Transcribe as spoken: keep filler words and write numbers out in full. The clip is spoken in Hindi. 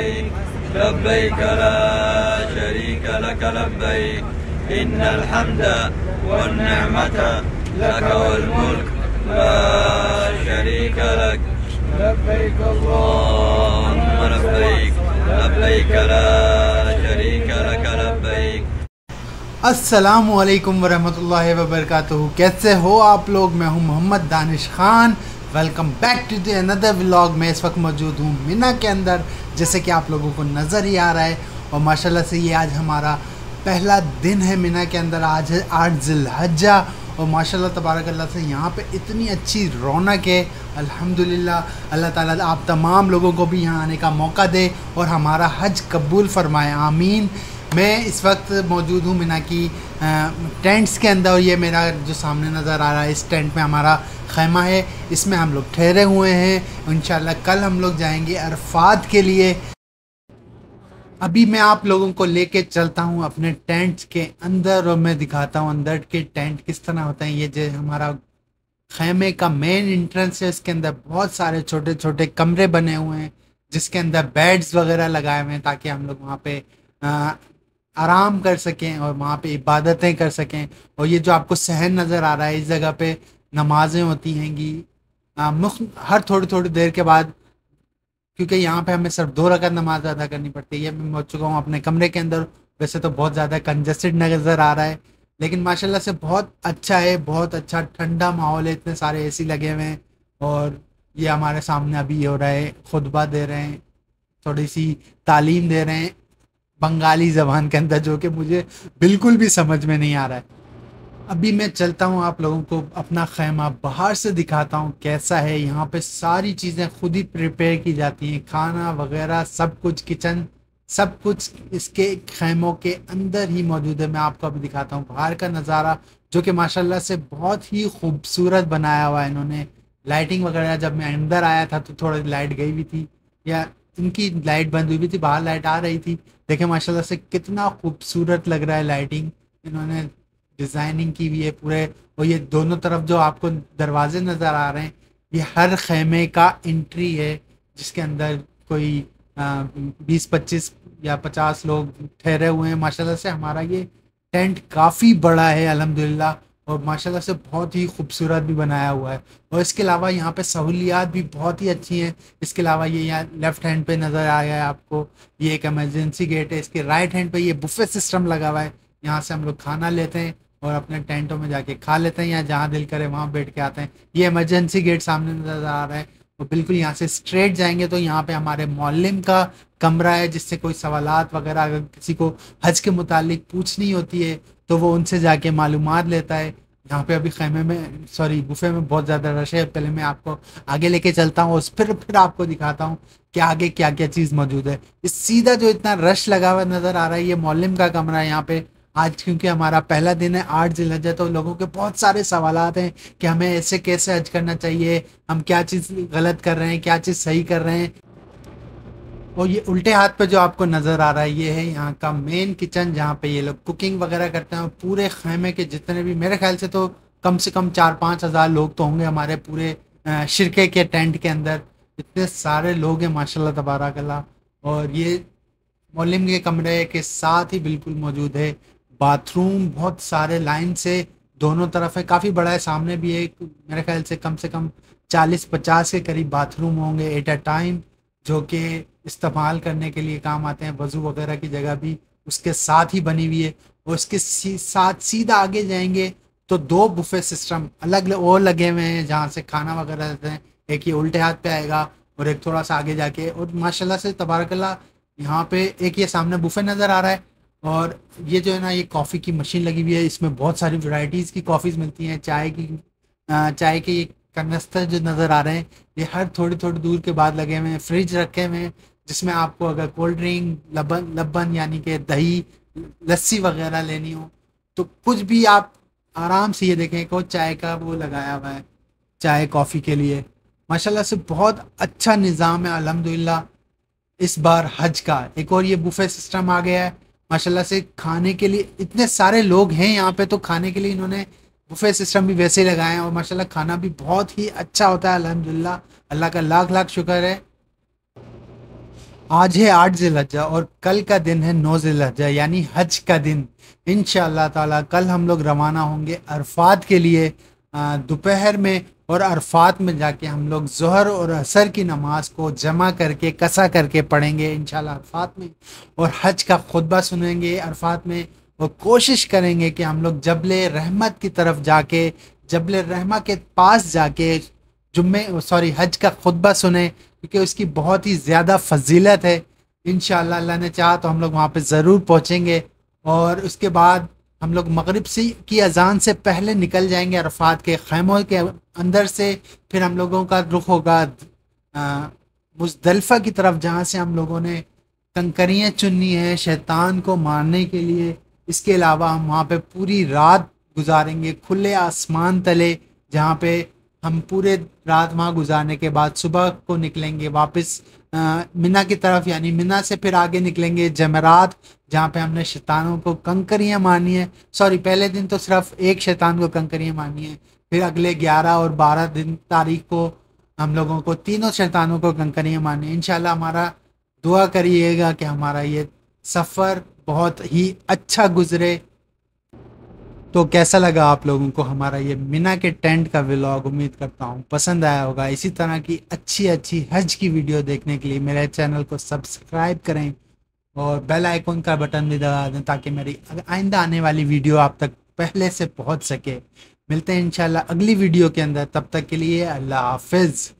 लब्बैक लब्बैक ला शरीक लक लब्बैक इन्नल हम्दा वन निअमता लक वल मुल्क ला शरीक लक लब्बैक अल्लाहुम्मा लब्बैक लब्बैक ला शरीक लक लब्बैक। अस्सलामु अलैकुम वरहमतुल्लाहि वबरकातुहू। कैसे हो आप लोग? मैं हूं Mohammad Danish Khan. Welcome back to the another vlog. मैं इस वक्त मौजूद हूं मिना के अंदर, जैसे कि आप लोगों को नज़र ही आ रहा है। और माशाल्लाह से ये आज हमारा पहला दिन है मिना के अंदर। आज है आठ ज़िलहज्जा और माशाल्लाह तबारक अल्लाह से यहाँ पे इतनी अच्छी रौनक है। अल्हम्दुलिल्लाह, अल्लाह ताला आप तमाम लोगों को भी यहाँ आने का मौका दे और हमारा हज कबूल फरमाए, आमीन। मैं इस वक्त मौजूद हूँ मिना की टेंट्स के अंदर और ये मेरा जो सामने नज़र आ रहा है, इस टेंट में हमारा खैमा है, इसमें हम लोग ठहरे हुए हैं। इंशाल्लाह कल हम लोग जाएंगे अरफात के लिए। अभी मैं आप लोगों को लेके चलता हूँ अपने टेंट्स के अंदर और मैं दिखाता हूँ अंदर के टेंट किस तरह होते हैं। ये जो हमारा खैमे का मेन एंट्रेंस है, इसके अंदर बहुत सारे छोटे छोटे कमरे बने हुए हैं जिसके अंदर बेड्स वगैरह लगाए हुए हैं ताकि हम लोग वहाँ पे आ, आराम कर सकें और वहाँ पे इबादतें कर सकें। और ये जो आपको सहन नज़र आ रहा है, इस जगह पे नमाज़ें होती हैंगी हर थोड़ी थोड़ी देर के बाद, क्योंकि यहाँ पे हमें सिर्फ दो रकात नमाज अदा करनी पड़ती है। मैं पहुँच चुका हूँ अपने कमरे के अंदर। वैसे तो बहुत ज़्यादा कंजस्टेड नज़र आ रहा है, लेकिन माशाल्लाह से बहुत अच्छा है, बहुत अच्छा ठंडा माहौल है, इतने सारे एसी लगे हुए हैं। और ये हमारे सामने अभी हो रहा है, खुतबा दे रहे हैं, थोड़ी सी तालीम दे रहे हैं बंगाली ज़बान के अंदर, जो कि मुझे बिल्कुल भी समझ में नहीं आ रहा है। अभी मैं चलता हूँ, आप लोगों को अपना खैमा बाहर से दिखाता हूँ कैसा है। यहाँ पे सारी चीज़ें खुद ही प्रिपेयर की जाती हैं, खाना वगैरह सब कुछ, किचन सब कुछ इसके खैमों के अंदर ही मौजूद है। मैं आपको अभी दिखाता हूँ बाहर का नज़ारा, जो कि माशाल्लाह से बहुत ही खूबसूरत बनाया हुआ है इन्होंने। लाइटिंग वगैरह, जब मैं अंदर आया था तो थोड़ी लाइट गई हुई थी या इनकी लाइट बंद हुई थी, बाहर लाइट आ रही थी। देखें माशाल्लाह से कितना खूबसूरत लग रहा है, लाइटिंग इन्होंने डिज़ाइनिंग की हुई है पूरे। और ये दोनों तरफ जो आपको दरवाजे नज़र आ रहे हैं, ये हर खैमे का एंट्री है जिसके अंदर कोई बीस पच्चीस या पचास लोग ठहरे हुए हैं। माशाल्लाह से हमारा ये टेंट काफ़ी बड़ा है अल्हम्दुलिल्लाह, और माशाल्लाह से बहुत ही खूबसूरत भी बनाया हुआ है। और इसके अलावा यहाँ पे सहूलियात भी बहुत ही अच्छी हैं। इसके अलावा ये यहाँ लेफ़्ट हैंड पे नज़र आया है आपको, ये एक इमरजेंसी गेट है। इसके राइट हैंड पे ये बुफे सिस्टम लगा हुआ है, यहाँ से हम लोग खाना लेते हैं और अपने टेंटों में जाके खा लेते हैं या जहाँ दिल करे वहाँ बैठ के आते हैं। ये इमरजेंसी गेट सामने नज़र आ रहा है और बिल्कुल यहाँ से स्ट्रेट जाएंगे तो यहाँ पे हमारे मौल्लिम का कमरा है, जिससे कोई सवालात वगैरह अगर किसी को हज के मुतालिक पूछनी होती है तो वो उनसे जाके मालूमात लेता है। यहाँ पे अभी खैमे में सॉरी बुफे में बहुत ज़्यादा रश है। पहले मैं आपको आगे लेके चलता हूँ और फिर फिर आपको दिखाता हूँ कि आगे क्या क्या चीज़ मौजूद है। इस सीधा जो इतना रश लगा हुआ नज़र आ रहा है, ये मौल्लिम का कमरा है यहाँ पे। आज क्योंकि हमारा पहला दिन है आठ ज़िलहज्जा, तो लोगों के बहुत सारे सवालात हैं कि हमें ऐसे कैसे हज करना चाहिए, हम क्या चीज़ गलत कर रहे हैं, क्या चीज़ सही कर रहे हैं। और ये उल्टे हाथ पे जो आपको नज़र आ रहा है, ये है यहाँ का मेन किचन, जहाँ पे ये लोग कुकिंग वगैरह करते हैं। पूरे खैमे के जितने भी, मेरे ख्याल से तो कम से कम चार पाँच हज़ार लोग तो होंगे हमारे पूरे शिरके के टेंट के अंदर। इतने सारे लोग हैं माशाल्लाह तबारक अल्लाह। और ये मौल्लिम के कमरे के साथ ही बिल्कुल मौजूद है बाथरूम, बहुत सारे लाइन से दोनों तरफ है, काफ़ी बड़ा है। सामने भी एक, मेरे ख्याल से कम से कम चालीस पचास के करीब बाथरूम होंगे एट अ टाइम, जो कि इस्तेमाल करने के लिए काम आते हैं। वज़ू वगैरह की जगह भी उसके साथ ही बनी हुई है। और उसके साथ सीधा आगे जाएंगे तो दो बुफे सिस्टम अलग और लगे हुए हैं जहाँ से खाना वगैरह देते हैं। एक ये उल्टे हाथ पे आएगा और एक थोड़ा सा आगे जाके। और माशाल्लाह से तबारकल्लाह यहाँ पे एक ये सामने बुफे नज़र आ रहा है। और ये जो है ना, ये कॉफ़ी की मशीन लगी हुई है, इसमें बहुत सारी वैरायटीज़ की कॉफ़ीज़ मिलती हैं। चाय की चाय के ये कनस्तर जो नज़र आ रहे हैं, ये हर थोड़ी थोड़ी दूर के बाद लगे हुए हैं। फ्रिज रखे हुए हैं जिसमें आपको अगर कोल्ड ड्रिंक, लबन लबन यानी कि दही, लस्सी वगैरह लेनी हो तो कुछ भी आप आराम से, ये देखें को चाय का वो लगाया हुआ है चाय कॉफ़ी के लिए। माशाल्लाह से बहुत अच्छा निज़ाम है अल्हम्दुलिल्लाह इस बार हज का। एक और ये बुफे सिस्टम आ गया है माशाल्लाह से। खाने के लिए इतने सारे लोग हैं यहाँ पे, तो खाने के लिए इन्होंने बुफे सिस्टम भी वैसे ही लगाए हैं। और माशाल्लाह खाना भी बहुत ही अच्छा होता है अल्हम्दुलिल्लाह, अल्लाह का लाख लाख शुक्र है। आज है आठ ज़िलहज्जा और कल का दिन है नौ ज़िलहज्जा यानी हज का दिन। इंशाअल्लाह ताला कल हम लोग रवाना होंगे अरफात के लिए आ, दोपहर में, और अरफात में जाके हम लोग ज़ोहर और असर की नमाज को जमा करके कसा करके पढ़ेंगे इंशाअल्लाह अरफात में, और हज का खुतबा सुनेंगे अरफात में, और कोशिश करेंगे कि हम लोग जबले रहमत की तरफ जाके, जबले रहमा के पास जाके जुम्मे सॉरी हज का खुतबा सुने, क्योंकि उसकी बहुत ही ज़्यादा फजीलत है। इंशाअल्लाह अल्लाह ने चाहा तो हम लोग वहाँ पे ज़रूर पहुँचेंगे, और उसके बाद हम लोग मगरिब से की अजान से पहले निकल जाएंगे अरफात के खैमों के अंदर से। फिर हम लोगों का रुख होगा मुज़दलिफ़ा की तरफ, जहाँ से हम लोगों ने कंकरियाँ चुननी है शैतान को मारने के लिए। इसके अलावा हम वहाँ पे पूरी रात गुजारेंगे खुले आसमान तले, जहाँ पे हम पूरे रात वहाँ गुजारने के बाद सुबह को निकलेंगे वापस मिना की तरफ, यानी मिना से फिर आगे निकलेंगे जमरात, जहाँ पे हमने शैतानों को कंकरियाँ मारनी है। सॉरी, पहले दिन तो सिर्फ एक शैतान को कंकरियाँ मारनी है, फिर अगले ग्यारह और बारह दिन तारीख को हम लोगों को तीनों शैतानों को कंकरियाँ मारनी है। इंशाल्लाह हमारा दुआ करिएगा कि हमारा ये सफ़र बहुत ही अच्छा गुजरे। तो कैसा लगा आप लोगों को हमारा ये मिना के टेंट का व्लॉग? उम्मीद करता हूँ पसंद आया होगा। इसी तरह की अच्छी अच्छी हज की वीडियो देखने के लिए मेरे चैनल को सब्सक्राइब करें और बेल आइकन का बटन भी दबा दें, ताकि मेरी आइंदा आने वाली वीडियो आप तक पहले से पहुँच सके। मिलते हैं इंशाल्लाह अगली वीडियो के अंदर, तब तक के लिए अल्लाह हाफिज़।